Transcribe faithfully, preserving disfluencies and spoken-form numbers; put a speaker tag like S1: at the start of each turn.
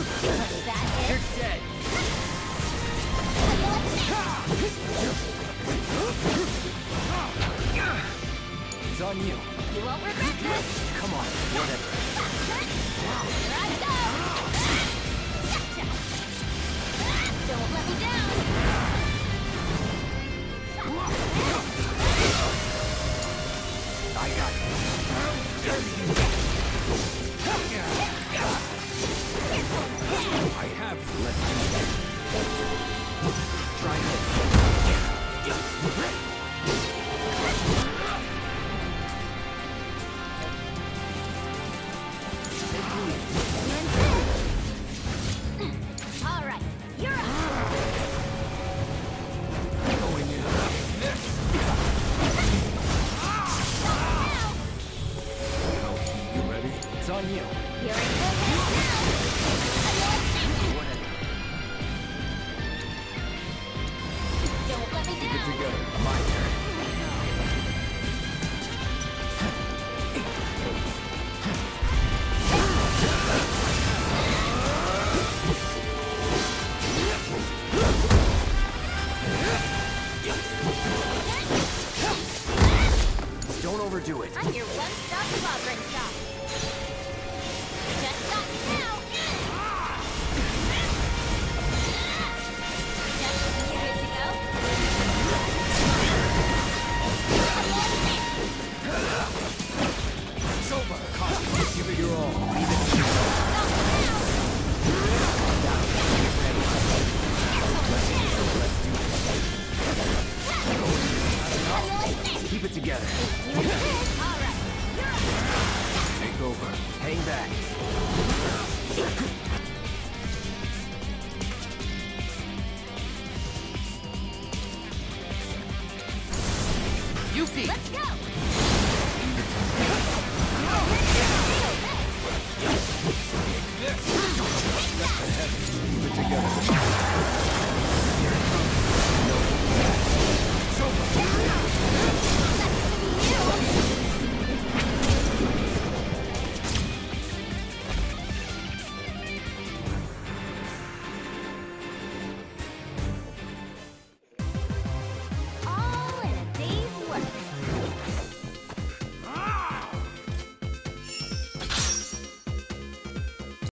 S1: You're dead. It's on you.
S2: You won't regret this.
S1: Come on, whatever.
S2: Here I go. Gotcha. Don't let me down.
S1: I got you. I have you. Let's do it. Try this.
S2: All right, you're up.
S1: Going in. This. You ready? It's on you.
S2: You're in good hands now.
S1: Whatever.
S2: Don't let me
S1: Keep it
S2: down.
S1: together. My turn. Don't overdo it.
S2: I'm your one-stop clobbering shop. Just stop now. Just you good to go?
S1: It's over. Caution. Give it your all. Leave it. Keep it together.
S2: All right, you're up.
S1: Take over. Hang back. Yuffie!
S2: Let's go.
S1: Keep it together.